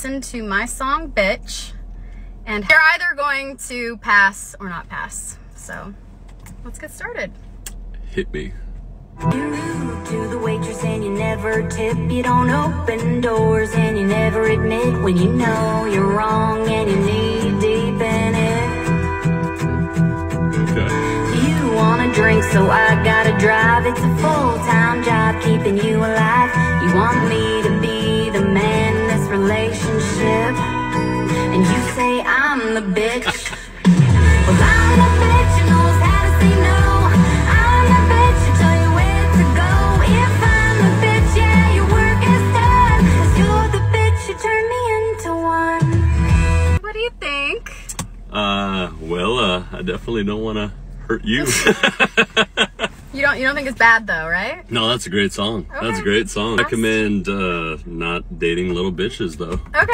listen to my song, Bitch. And you're either going to pass or not pass. So let's get started. Hit me. You're rude to the waitress and you never tip. You don't open doors and you never admit when you know you're wrong and you knee deep in it. Okay. You want a drink so I gotta drive. It's a full-time job keeping you alive. You want me to be the man in this relationship, and you say I'm the bitch. Well, I'm the bitch who knows how to say no. I'm the bitch who tell you where to go. If I'm the bitch, yeah, your work is done. 'Cause you're the bitch who turned me into one. What do you think? Well, I definitely don't want to hurt you. You don't think it's bad though, right? No, that's a great song. Okay. That's a great song. I recommend not dating little bitches though. Okay.